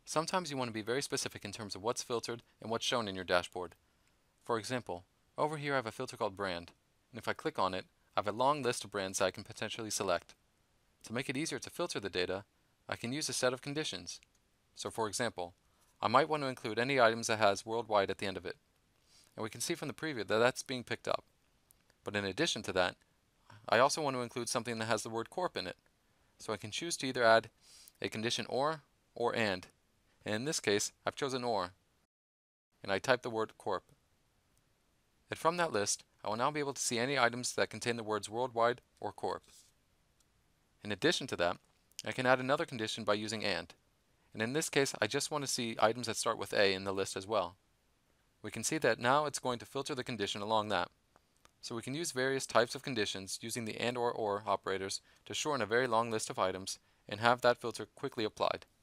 Sometimes you want to be very specific in terms of what's filtered and what's shown in your dashboard. For example, over here I have a filter called Brand, and if I click on it, I have a long list of brands that I can potentially select. To make it easier to filter the data, I can use a set of conditions. So for example, I might want to include any items that has worldwide at the end of it. And we can see from the preview that that's being picked up. But in addition to that, I also want to include something that has the word corp in it. So I can choose to either add a condition or and. And in this case, I've chosen or, and I type the word corp. And from that list, I will now be able to see any items that contain the words worldwide or corp. In addition to that, I can add another condition by using and in this case, I just want to see items that start with A in the list as well. We can see that now it's going to filter the condition along that. So we can use various types of conditions using the and or operators to shorten a very long list of items and have that filter quickly applied.